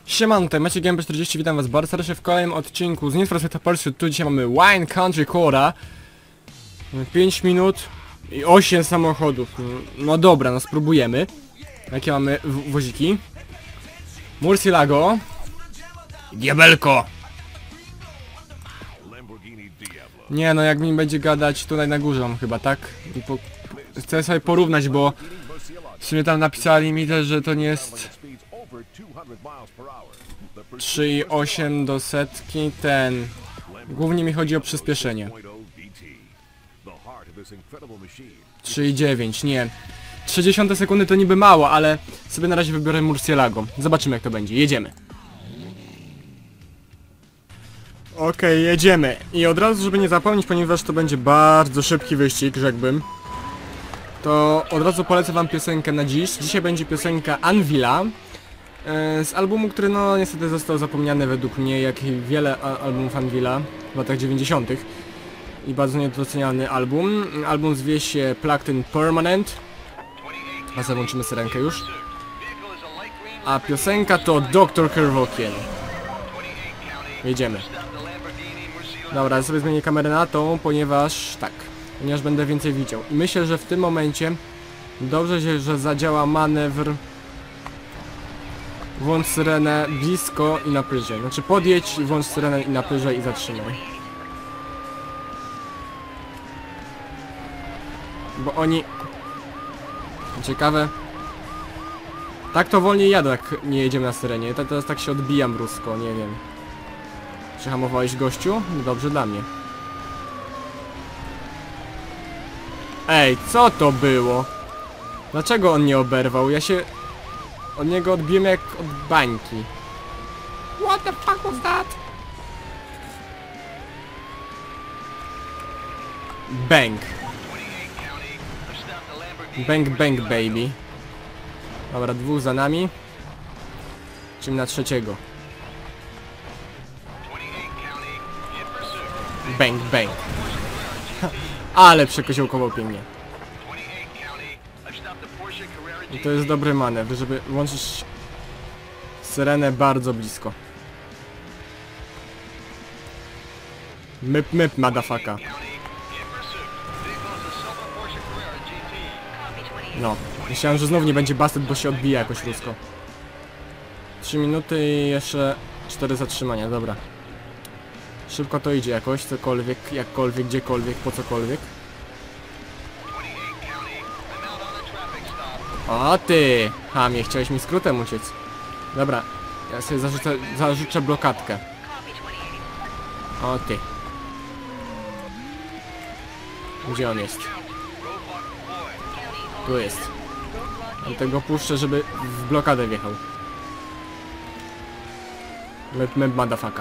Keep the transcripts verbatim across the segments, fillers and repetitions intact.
Siemano, tutaj Maciej G M P czterdzieści, witam was bardzo serdecznie w kolejnym odcinku z Need for Speed Pursuit. Tu dzisiaj mamy Wine Country Quota. pięć minut i osiem samochodów. No dobra, no spróbujemy. Jakie mamy woziki? Murcielago. Diabelko. Nie no, jak mi będzie gadać tutaj na górze mam chyba, tak? I po... Chcę sobie porównać, bo w sumie tam napisali mi też, że to nie jest trzy i osiem do setki, ten... Głównie mi chodzi o przyspieszenie. trzy i dziewięć, nie. trzydzieści sekundy to niby mało, ale sobie na razie wybiorę Murcielago. Zobaczymy jak to będzie. Jedziemy. Okej, okay, jedziemy. I od razu, żeby nie zapomnieć, ponieważ to będzie bardzo szybki wyścig, rzekłbym, to od razu polecę wam piosenkę na dziś. Dzisiaj będzie piosenka Anvila e, z albumu, który no niestety został zapomniany według mnie, jak i wiele albumów Anvila w latach dziewięćdziesiątych. I bardzo niedoceniany album. Album zwie się Plugged in Permanent. A sobie włączymy syrenkę już. A piosenka to doktor Kevorkian. Jedziemy. Dobra, ja sobie zmienię kamerę na tą, ponieważ tak, ponieważ będę więcej widział. I myślę, że w tym momencie dobrze się, że zadziała manewr. Włącz syrenę blisko i na pyrze. Znaczy podjedź i włącz syrenę i na pyrze i zatrzymaj. Bo oni... Ciekawe. Tak to wolniej jadę, jak nie jedziemy na syrenie. Teraz tak się odbijam brusco, nie wiem. Przyhamowałeś, gościu? Dobrze dla mnie. Ej, co to było? Dlaczego on nie oberwał? Ja się... od niego odbiłem jak od bańki. What the fuck was that? Bang. Bang bang baby. Dobra, dwóch za nami. Czym na trzeciego. Bang, bang. Ale przekoziołkował pięknie. I to jest dobry manewr, żeby włączyć syrenę bardzo blisko. Myp, myp, motherfucker. No, myślałem, że znów nie będzie bastet, bo się odbija jakoś rusko. trzy minuty i jeszcze cztery zatrzymania, dobra. Szybko to idzie jakoś, cokolwiek, jakkolwiek, gdziekolwiek, po cokolwiek. O ty! Hamie, chciałeś mi skrótem uciec. Dobra, ja sobie zarzucę, zarzucę blokadkę. O ty. Gdzie on jest? Tu jest. Ja tego puszczę, żeby w blokadę wjechał. Mep, mep, motherfucker.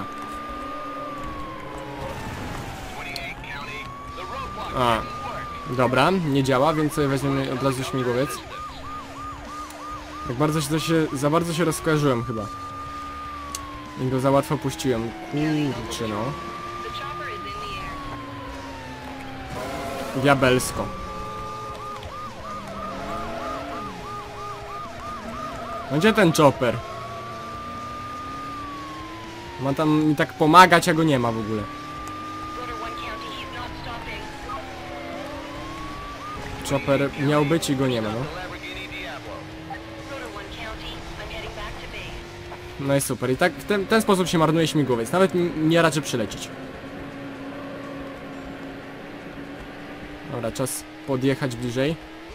A, dobra, nie działa, więc sobie weźmiemy od razu śmigłowiec. Tak bardzo się, to się, za bardzo się rozkojarzyłem chyba. I go za łatwo puściłem. Kurczę no. Diabelsko. No gdzie ten chopper? Ma tam mi tak pomagać, a go nie ma w ogóle. Chopper miał być i go nie ma, no. No i super. I tak w ten, ten sposób się marnuje śmigłowiec. Nawet nie raczy przylecieć. Dobra, czas podjechać bliżej.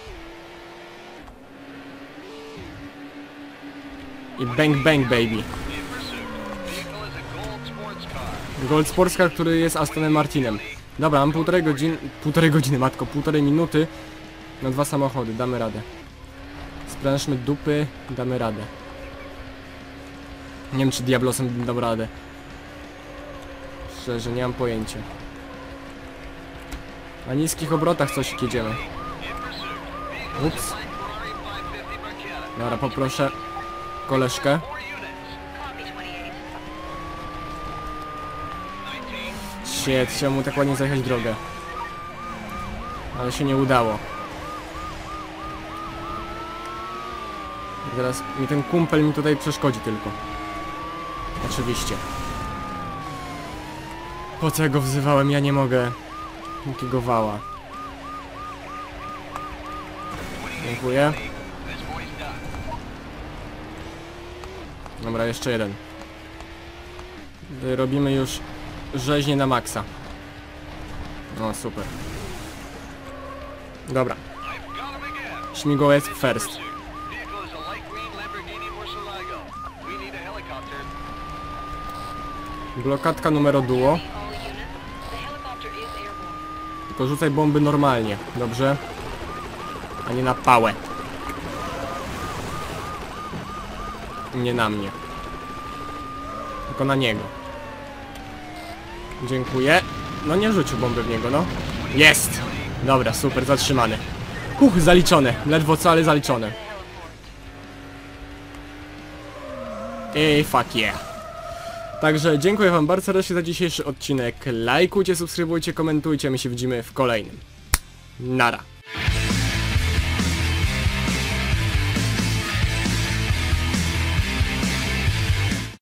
I bang bang baby. Gold Sports Car, który jest Astonem Martinem. Dobra, mam półtorej godziny, półtorej godziny, matko, półtorej minuty na dwa samochody, damy radę. Sprężmy dupy, damy radę. Nie wiem, czy Diablosem dam radę. Szczerze, nie mam pojęcia. Na niskich obrotach coś jedziemy. Ups. Dobra, poproszę koleżkę. Shit, chciałem mu tak ładnie zajechać drogę. Ale się nie udało. Teraz mi ten kumpel mi tutaj przeszkodzi tylko. Oczywiście. Po co ja go wzywałem? Ja nie mogę. Jakiego wała. Dziękuję. Dobra, jeszcze jeden. Robimy już rzeźnię na maksa. No super. Dobra. Śmigłowiec first. Blokadka numer duo. Tylko rzucaj bomby normalnie, dobrze? A nie na pałę. Nie na mnie. Tylko na niego. Dziękuję. No nie rzucił bomby w niego, no. Jest! Dobra, super, zatrzymany. Huch, zaliczone. Ledwo co, ale zaliczone. Ej, fuck yeah. Także dziękuję wam bardzo serdecznie za dzisiejszy odcinek. Lajkujcie, subskrybujcie, komentujcie. My się widzimy w kolejnym. Nara.